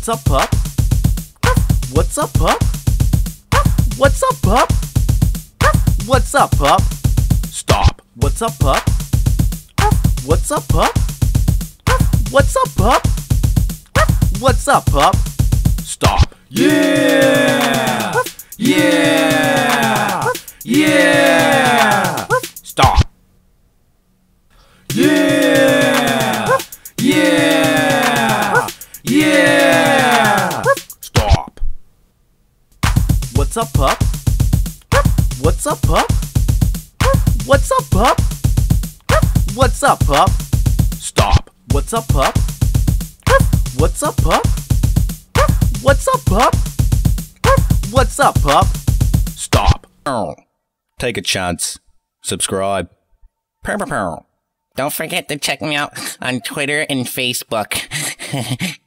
What's up, pup? What's up, pup? What's up, pup? What's up, pup? Stop. What's up, pup? What's up, pup? What's up, pup? What's up, pup? Stop. Yeah! Yeah! Yeah! Stop. Yeah! Yeah! Yeah! Stop. What's up, pup? What's up, pup? What's up, pup? What's up, pup? Stop. What's up, pup? What's up, pup? What's up, pup? What's up, pup? Stop. Take a chance. Subscribe. Don't forget to check me out on Twitter and Facebook.